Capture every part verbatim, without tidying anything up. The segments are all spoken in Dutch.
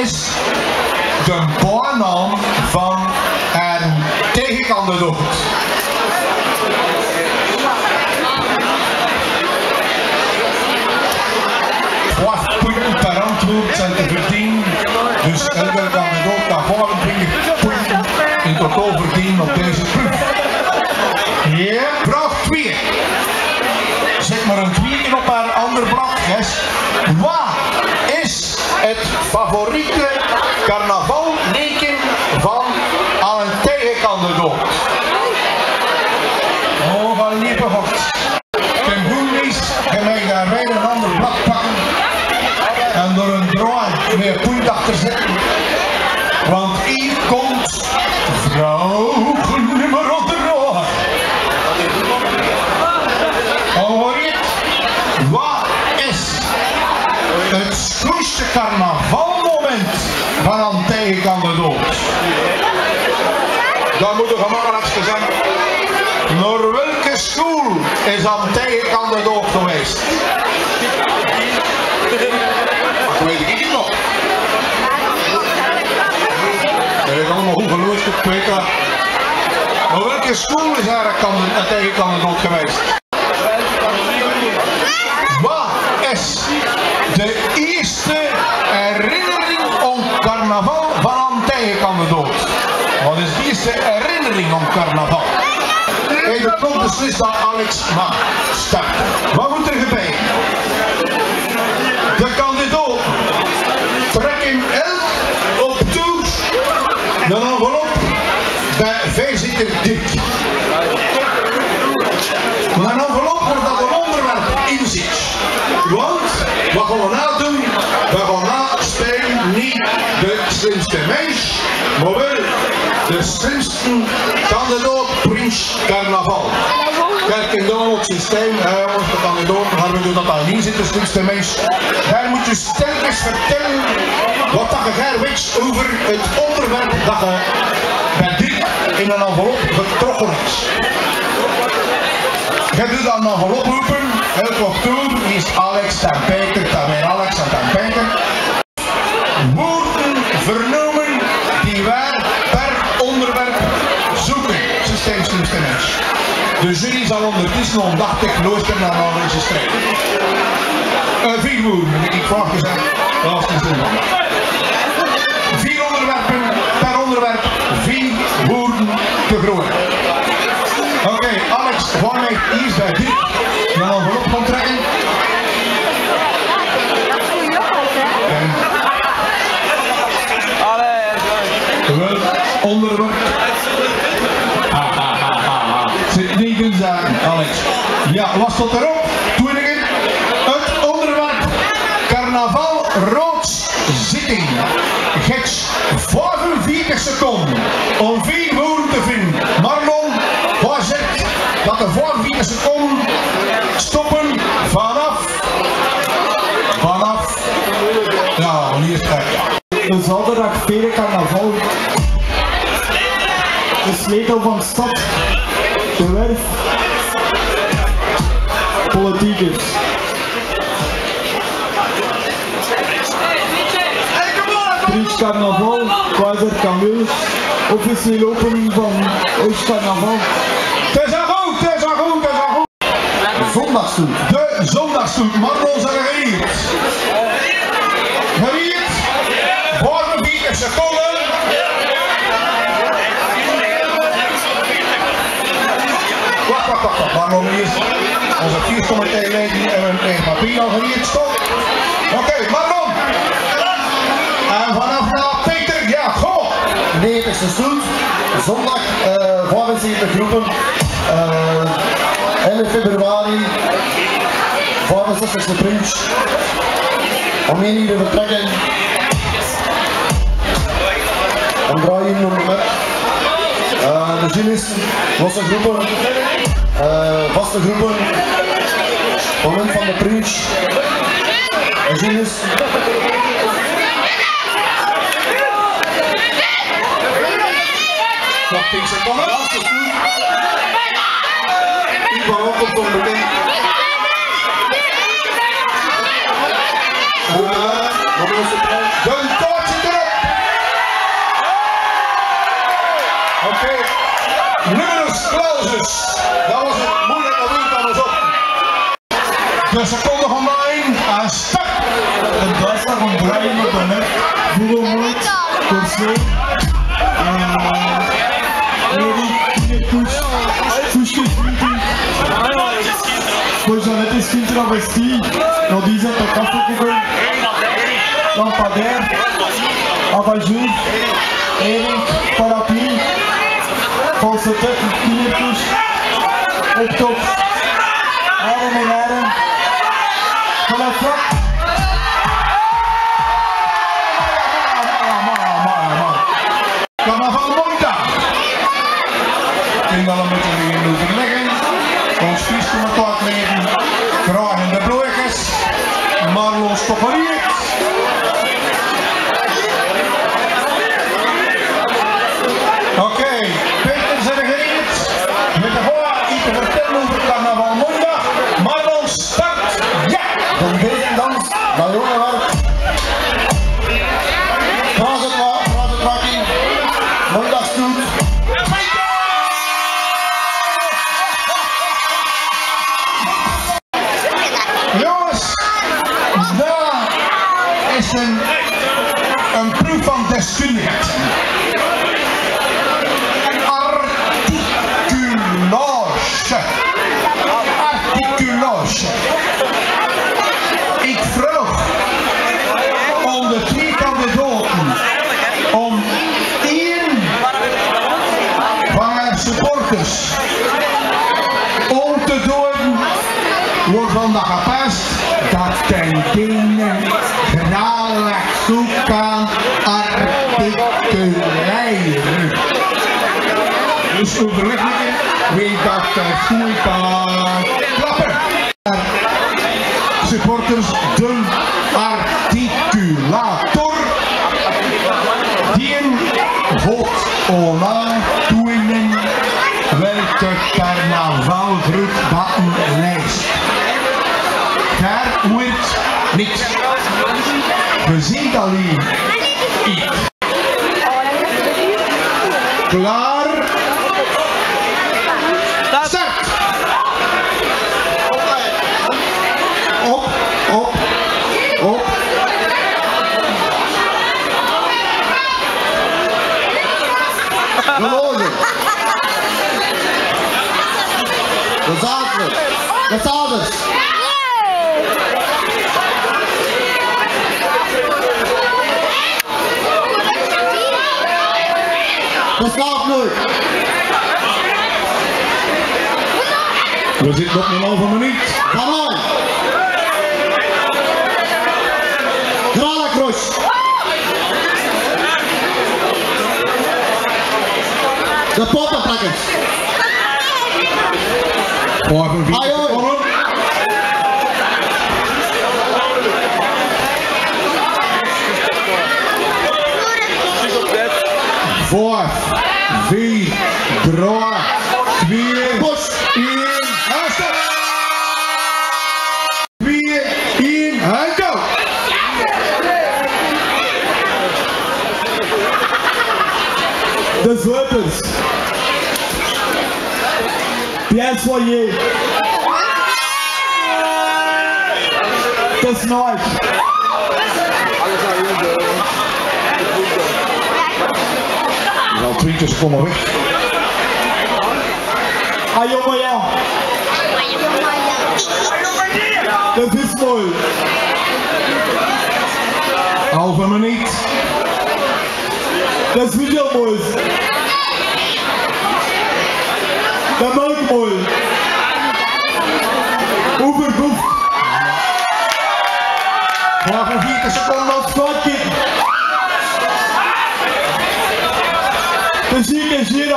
is de bijnaam van een tegenkandidaat? twaalf punten per antwoord zijn te verdienen, dus elke kandidaat kan vijfentwintig punten in totaal verdienen op deze proef. Ja, vraag twee. Zet maar een tweetje op haar ander blad, yes. Wat is het favoriete carnavalneken van een tegenkandidaat? Oh, van lieve God. Ten goede is, je mag daar weer een ander blad pakken en door een draai meer punt achter zetten. Want hier komt vrouw nummer drie. Hoor je het? Wat is het schoonste carnavalmoment van een tegenkandidaat? Dat moet de gemakkelijkste zijn. Naar welke school is een tegenkandidaat geweest? Dat weet ik niet nog. Dat is allemaal goed geluisterd, ik weet dat. Maar welke school is eigenlijk een tegenkandidaat geweest? Wat is de eerste herinnering aan carnaval van een tegenkandidaat? Wat is de eerste herinnering aan carnaval? Even komt beslist dat Alex mag starten. Wat moet er gebeuren? De kandidaat trekt hem elk op toe de envelop bij voorzitter Dirk. Maar een envelop wordt dat een onderwerp in zich. Want wat gaan we nou doen? We gaan nou spelen niet de slimste mens, maar wel de slimste kandidaat Prins Carnaval. Kijk, in dan het systeem, hè, onze kandidaat, maar we doen dat daar niet zit, de slimste mens. Hij moet je telkens vertellen wat dat je weet over het onderwerp dat je bij dit in een envelop getrokken is. Je doet dan een envelop roepen, elke october is Alex en Peter, dan weer Alex en dan Peter. Woorden vernoemen die wij per onderwerp zoeken, systeem slimste mens. De jury zal ondertussen ondachtig luisteren naar deze strijd. Uh, vier woorden, ik vraag gezegd, dat is de zin. Vier onderwerpen per onderwerp, vier woorden te groeien. Oké, okay, Alex, waarmee eerst bij dit een envelop gaan trekken. Wel, onderwerp. Ha, ha, ha, ha. Zit niet in zaken, Alex. Ja, wat staat erop? Tweede. Het onderwerp carnaval roodszitting. Gets vijfenveertig seconden om vier woorden te vinden. Marlon, wat zegt dat de vijfenveertig seconden stoppen vanaf. Vanaf. Ja, hier is het. De zaterdag vieren carnaval. De sleutel van de stad. De werf. Politiekers. Prins Carnaval, Keizer Camille, officiële opening van Oost Carnaval. Het is al goed, het is al goed, het is al goed. De zondagstoet. De zondagstoet, Marlon zijn gevierd. Gevierd, vijfenveertig seconden. Wacht, wacht, wacht, wacht, Marlon hier is onze viercomité leden en een papier al gevierd, stop. Oké, okay, Marlon. En vanaf nou Peter, ja, goh. negentigste stoet, zondag uh, vijfenzeventig groepen, uh, elf februari, vijfenzestigste prins, om één uur te vertrekken, om drie uur nog met, uh, de gilles, losse groepen, uh, vaste groepen, moment van de prins, de gilles. Nog tien seconden. Laatste stoel. Iemand op het onbekend. De taart zit erop. De seconde van mijn aan start. Het beste van Brian op de net. Vogelmoed, Corset. Erik, Push, Pushke Svinti. Voor Jeannette is Svinti travesti. Nodize Pekaffelkoeken. Lampadaire. Abajour. Erik, Parapluie. Valse Tek, Kinderpush. Optop. Arm in arm. Vanaf vlak. Carnaval Monta. Kinderen moeten we hier overleggen. Ons viescommentariaat leren. Vragen de bloeikers. Marlon stopperiert. Oké, okay. Peter zit er gereed. Met de hoa iets te vertellen over Carnaval Monta. Marlon start. Ja! Van deze dans, dat jonge werk. Praat het maar, praat het makking. Mondagstoet. Jongens, daar is een, een proef van deskundigheid. Articulage. Articulage. Ik vraag om de twee kandidaten om één van haar supporters om te doen waarvan dat gepast dat ten dingen graag toe kan articuleren. Dus overleggen wie dat goed kan klappen. Supporters, de articulator die een God ona toeinen welke carnavalgroep batten lijst. Daar wordt niks. We zien alleen iets. Klaar. Start. Op, op, op. Gelozen. De zaders. De zaders. De slaapnoot. We zitten op een halve minuut. Come on. Gralakroes. De poppentrekkers. vijfenveertig Hoi, hoi. seconden. Vijf, vier, drie, twee, Push. één, stop! twee, één, en go! De Zweupers. Pierre Soyer. De Snoik. Al twintig seconden weg. Ayomaya. De Vismooi. Halve minuut. De Zwiegelmoes. De Melkmoei. Oevergoef. vijfenveertig seconden. Squadkick. De Zieke Giro.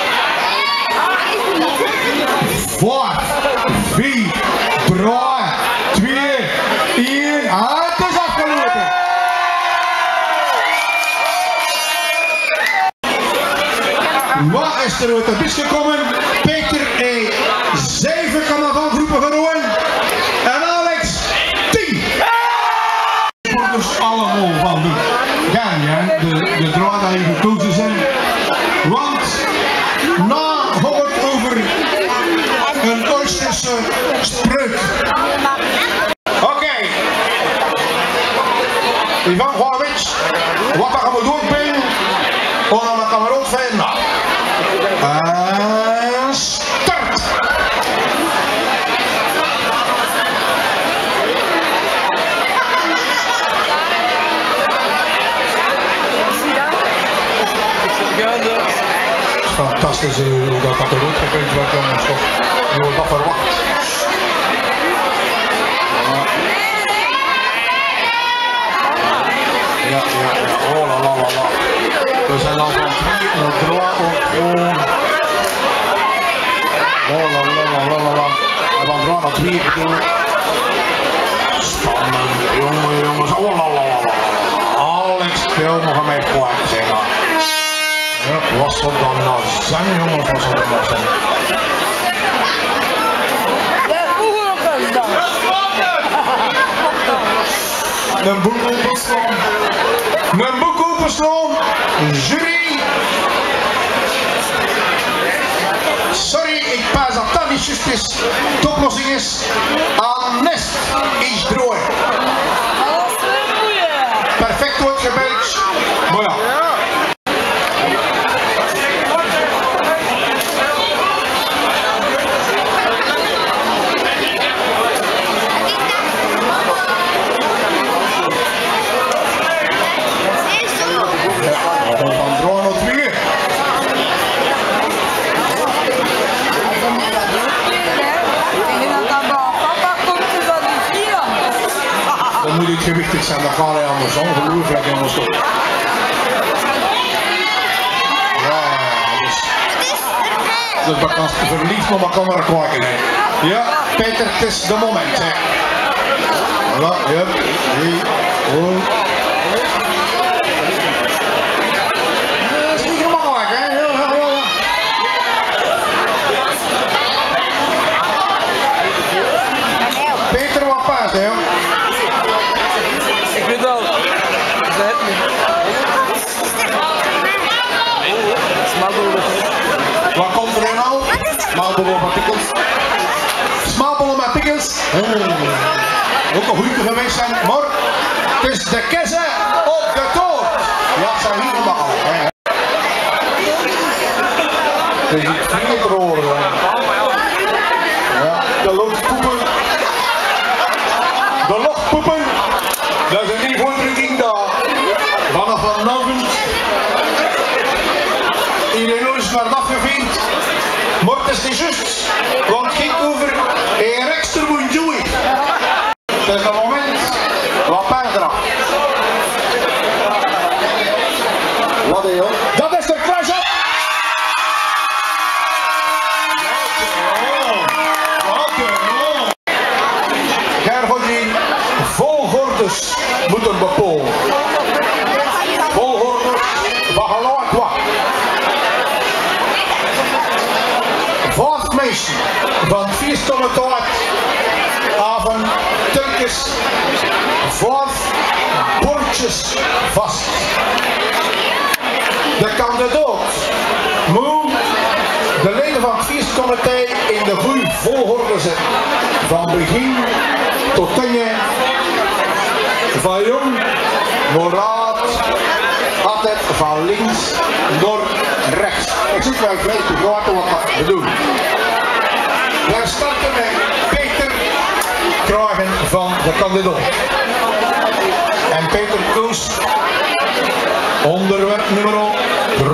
vijf, vier, drie, twee, één, en het is afgelopen! Wat is er uit de bus gekomen? Peter heeft zeven carnavalgroepen gewonnen en Alex tien! Dus allemaal van de gang, hè? de, de draad die gekozen zijn. Want na het over een Oosterse preut. Oké. Okay. Ivan Govic, wat gaan we doen, Ben? Om aan mijn kameraad vinden. En start! Fantastisch hoe dat dat eruit gekund wordt, jongens. Je wordt dat verwacht. Ja, ja, ja. Oh la la la la. We zijn al van drie naar drie op. Oh la la la la la la. We gaan drie naar drie bedoel. Spannend, jongen, jongens. Oh la la la la. Alex Peel nog een mee kwijt zeggen. Ja, was dat dan nou zijn, jongens, was dat dan nou zijn. Een boek openslaan. Een boek openslaan. Jury. Sorry, ik pas dat dat niet juist is. De oplossing is aan nest is droog. Perfect wordt gebeld. Maar ja. Dan moet het gewichtig zijn, dat gaat hij anders ongelooflijk jongens toch. Ja, dus. Dus dat kan verliefd, maar dat kan maar kwaken. Ja, Peter, het is de moment. Hè. Voilà, ja, drie, oh. Dat is niet gemakkelijk, hè? Heel, heel, heel. Peter, wat paast, hè? Ik weet wel. Zeg het niet. Wat komt er nou? Smaalbollen met pickles. Smaalbollen met pickles. Oh. Ook een goede geweest zijn, maar het is de kessen op de toort. Ja, het zijn niet normaal. Het is niet vriendelijk horen. Ja, de loodpoepen. De loodpoepen. Dat is een nieuwvoortrekking daar. Vanaf vanavond. Iedereen is maar afgevinkt. Maar het is niet juist. Want het ging over een rekster moet doen. Het is een moment wat pijn eraf. Wat is dat? Dat is de crash up. Gergodin, volgordes moeten bepalen. Volgordes van geluid wat. Vijf mensen van vier stomme tijd aan Turkjes vijf bordjes vast. De kandidaat moet de leden van het feestcomité in de goede volgorde zetten. Van begin tot einde, van jong naar oud, altijd van links naar rechts. Ik zoek wel vrij te praten wat dat bedoelt. We starten met Peter Kruigen van de kandidaat. En Peter koos onderwerp nummer drie.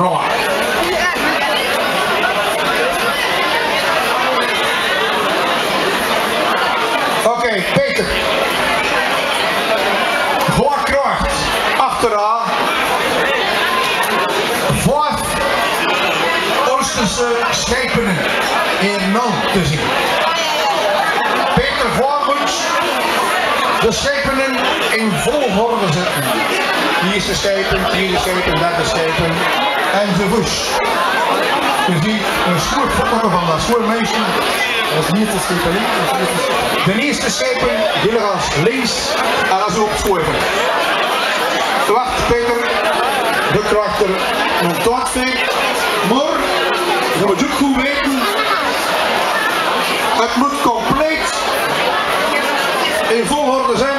Oké, okay, Peter. Voor krijgt achteraan vijf Oosterse schepenen in land te zien. Peter Voormuts de schepenen in volgorde zetten. Hier is de schepen, tweede schepen, derde schepen enzovoort. Je ziet een soort foto van dat soort meisje. Dat is de eerste schepen links. De eerste schepen die gaan links en dan zo op schoven. Wacht Peter, de krijgt er een toetsie. Maar, je moet ook goed weten, het moet compleet in volgorde zijn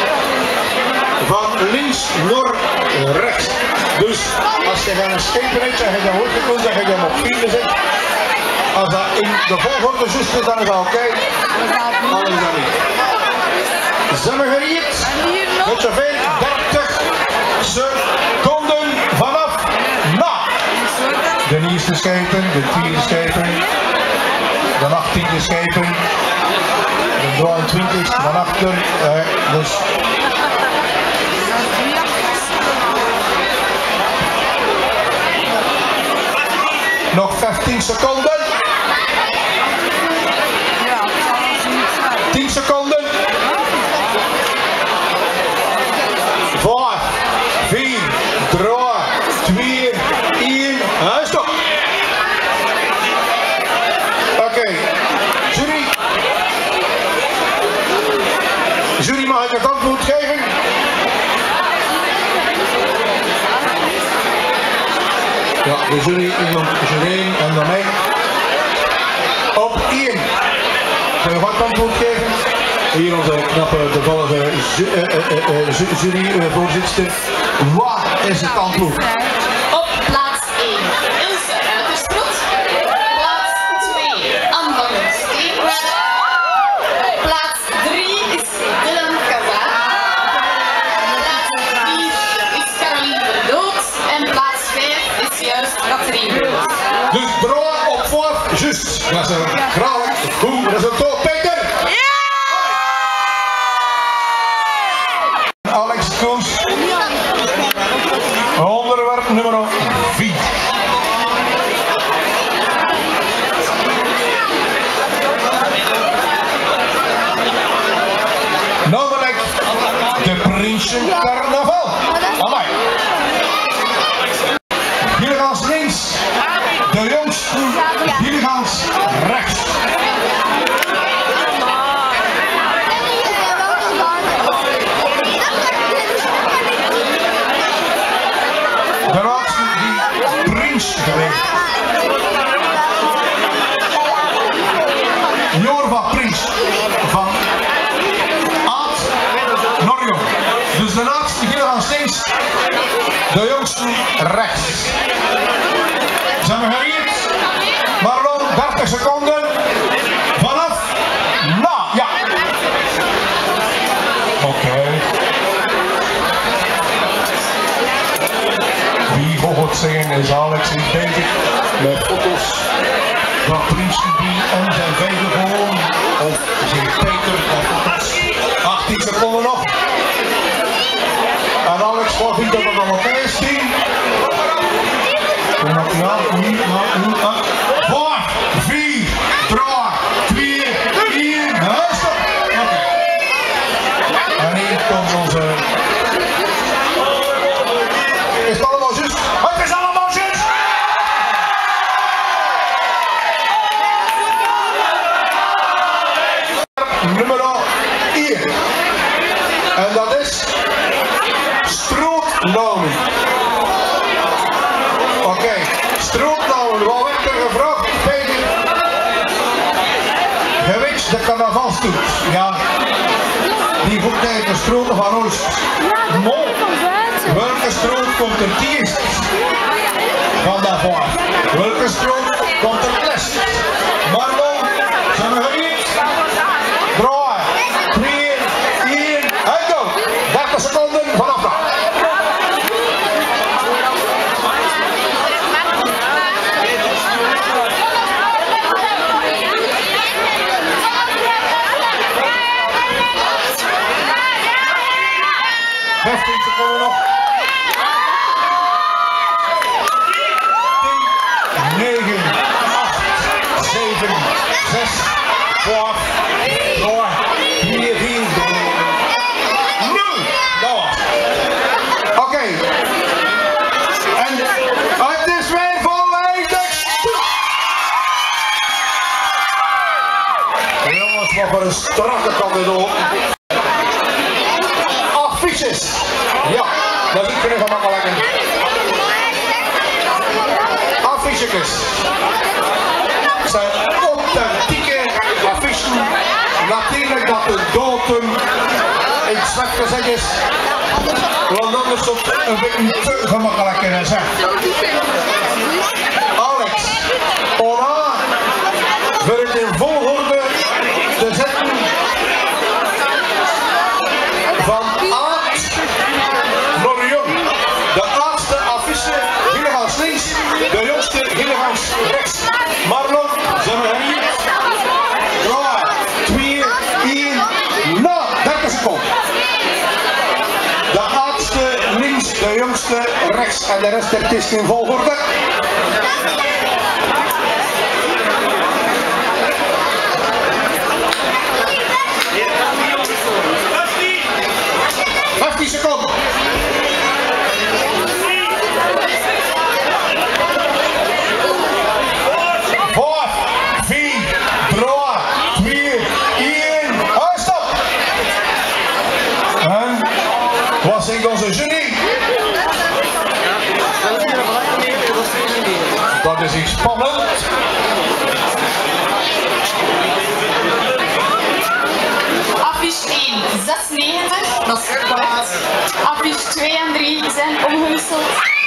van links naar rechts. Dus als je gaan schepen hebt, zeg je dan wordt gekozen, zeg je dan op vier zet. Als dat in de volgorde juist is, dan is dat oké. Okay. Anders dan niet. Zijn we geriet? Met zoveel dertig seconden vanaf na. De eerste schepen, de tiende schepen, de achttiende schepen, de drieëntwintigste van achter. Uh, dus nog vijftien seconden. tien seconden. vijf, vier, drie, twee, één. En stop. Oké. Okay. Jury. Jury, mag ik het antwoord geven? Ja, de jury, iemand, jury en dan mij. Op één. Kun je wat antwoord geven? Hier onze knappe, toevallige juryvoorzitter. Wat is het antwoord? Op plaats één, Ilse Uiterstroet. Plaats twee, Anne van der Steen. Plaats drie is Dylan Kazaan. Plaats vier is Caroline Verdood. En plaats vijf is juist Katrien Verdood. Dus drie op vijf, juist. Dat is een graag goed resultaat, Peter. Alex Koos. Onderwerp nummer vier. Namelijk de Prinsen Carnaval. Amai. Jullie gaan links, de jongsten, jullie gaan rechts. De laatste die prins geweest. Jorva Prins van Aad Norjong. Dus de laatste hier gaan steeds de jongsten rechts. Zijn we gereed? Marlon, dertig seconden. Vanaf na. Ja. Oké. Okay. Wie volgt zeggen is Alex is bezig met foto's van Prins die en zijn vijfde gewoon. Of zegt Peter met foto's. achttien seconden nog. En Alex wat vindt dat we dan op vijf zien. Ja, nu, nu, vijf, vier, drie, twee, één. Stop. Oké. En hier komt onze. Is het allemaal juist? Het is allemaal juist! Nummer één. En dat is strootnamen. Oké, okay. Strootnamen. Wat werd er gevraagd? Peter? Gewicht de carnavalstoet. Ja. Die voelt tegen de stroot van Oost. Mol. Welke stroot komt er eerst van daarvoor? Welke stroot komt er les? Marlon, zijn we gereed? drie, twee, één, en go! dertig seconden vanaf daar. vijftien seconden nog. tien, negen, acht, zeven, zes, vijf, drie, twee, vier, nul. Dat was. Oké. Okay. En het is weer volledig. Jongens, wat voor een strakke kandidaat. Affiches. Ja, dat is kunnen gemakkelijk. Affiches. Het zijn authentieke affiches. Natuurlijk dat de datum in het zwart gezegd is. Want anders op een beetje te gemakkelijk kunnen zijn. Alex, Ona, voor het in volgorde te zetten van Aad naar Jong. De oudste affiche, Gillegans links, de jongste Gillegans rechts. Marlon, zijn we er niet? drie, twee, één, nou, dertig seconden. De oudste links, de jongste rechts en de rest der kist in volgorde. vijftien seconden. vijf, vier, drie, twee, één. Hoi, stop! En wat zingt onze genie? Dat is iets spannend. Affiche één, zesennegentig, dat is correct. Affiche twee en drie zijn omgewisseld.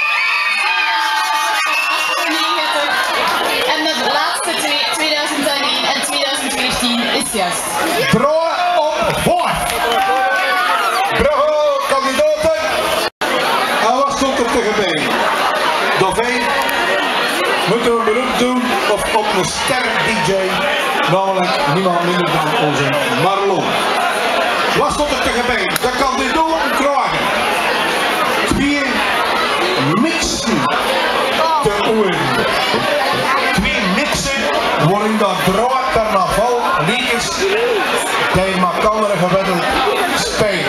achtennegentig. En de laatste twee, tweeduizend één en tweeduizend veertien, is juist. Draai op vijf. Bravo, kandidaten. En wat stond er te gebeuren? Dolfijn, moeten we een beroep doen of op een ster-D J, namelijk niemand minder dan onze Marlon. Wat stond er te gebeuren? De kandidaten krijgen twee mixen te oren. Twee mixen waarin dat draai carnaval liedjes die met elkaar gewedeld spelen.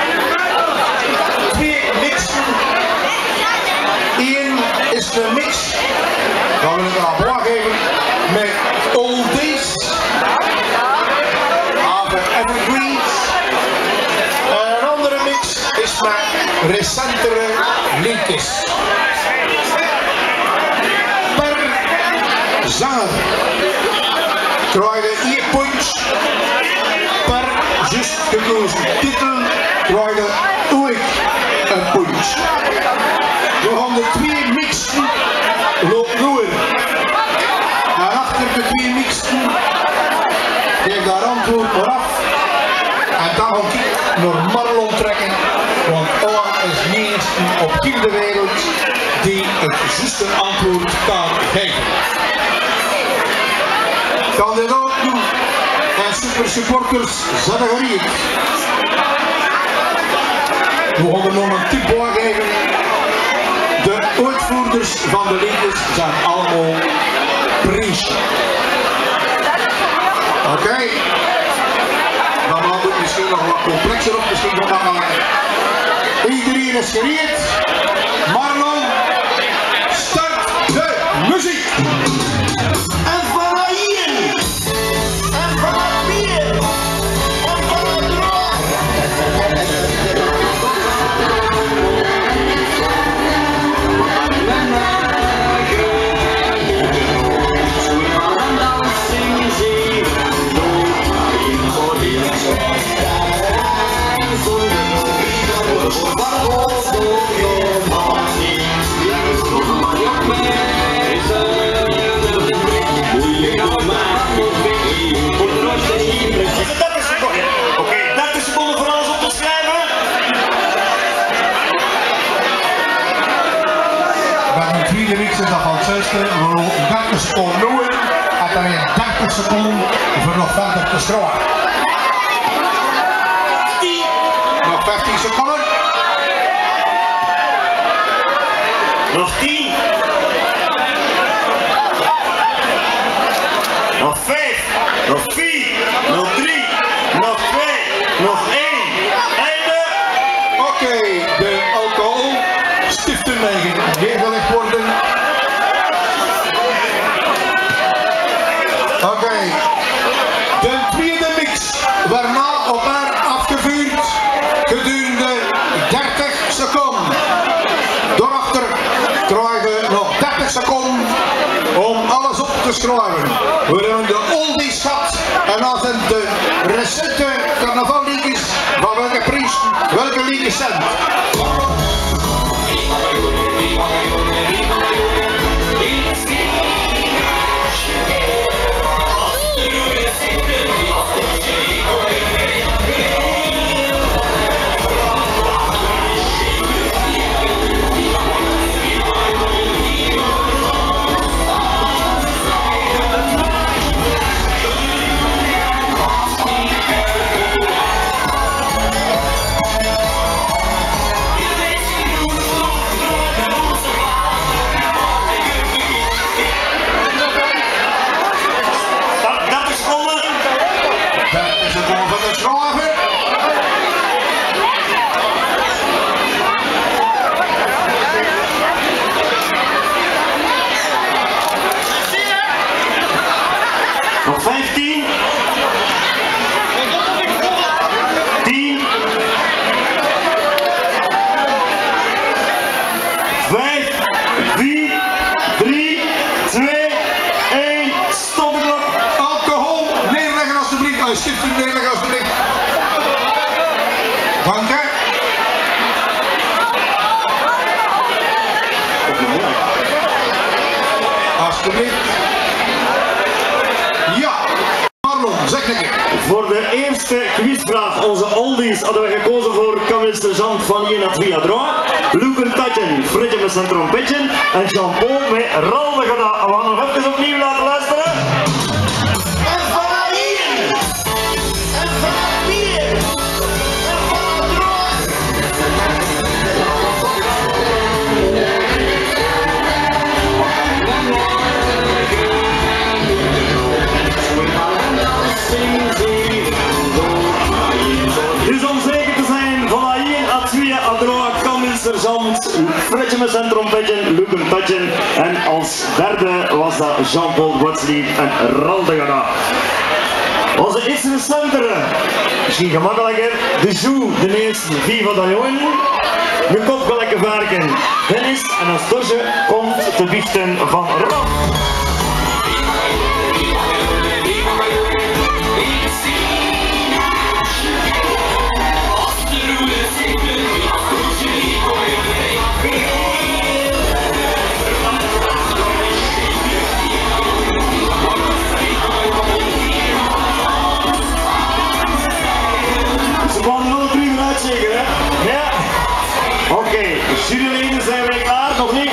Twee mixen. Eén is de mix, dan wil ik er aan boord geven, met oldies, over evergreens. En een andere mix is met recentere liedjes. Per zanger krijg je één punt. Per juist gekozen titel krijg je ook een punt. We gaan de twee mixen lopen door. En achter de twee mixen geef daar antwoord maar af. En dan ga ik naar Marlon trekken, want Owen is de eerste op heel de wereld die het juiste antwoord kan geven. Kandidaten en super supporters zijn gereed. We gaan er nog een tip geven. De uitvoerders van de liedjes zijn allemaal Prince. Oké. Okay. Dan wordt het misschien nog wat complexer op, misschien nog maar. Iedereen is gereed. Marlon, start de muziek. En van hier. En van hier. En van het droog. dertig seconden doen en dan weer dertig seconden voor nog verder te strooien. Nog vijftien seconden. Nog tien. Nog vijf. Nog vier. Nog drie. Nog twee. Nog één. Einde. Oké, okay, de alcohol stiften neergelegd worden. Oké, okay. De tweede mix, waarna op haar afgevuurd gedurende dertig seconden. Daarachter krijgen we nog dertig seconden om alles op te schrijven. We hebben de oldies gehad en dan zijn de recente carnavalliedjes van welke prijs eerste quizvraag, onze oldies, hadden we gekozen voor Camille Sergeant van één à twee à drie. Luke Tatjen, Fredje met zijn trompetje en Jean-Paul met Ralde gedaan. We gaan nog even opnieuw laten luisteren. En van hier! En van hier! En van droog! Dus om zeker te zijn, van één à twee à drie, Camille Sergeant, Fredje met zijn trompetje, Luke Tatjen en als derde was dat Jean-Paul Wesley en Ralde gedaan. Onze iets recentere, misschien gemakkelijker, de Joe, de eerste, Viva da Jongen, de kopgelijke varken, Dennis en als tosje komt te biechten van Rob. Zeker, hè? Ja? Oké, okay. Juryleden, zijn wij klaar? Nog niet?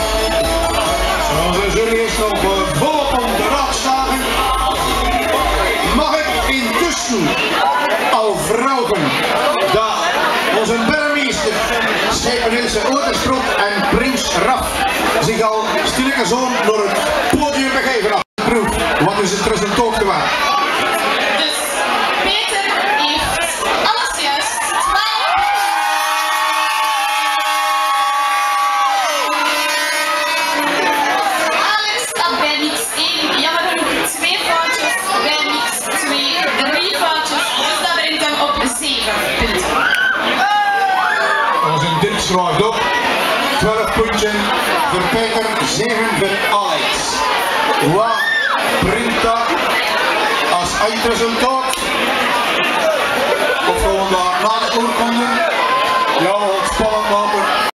Onze jury is nog uh, volop om de raadslagen. Mag ik intussen al vragen dat onze burgemeester, Schepenhilse Otersprot en Prins Raf zich al stilletjes zo door het podium begeven af. Proef, wat is het resultaat gewaard? Schrijft op, twaalf punten voor Peter, zeven voor Alex. Wat brengt dat als eindresultaat? Of gewoon daar na de oorkonde? Ja, wat spannend.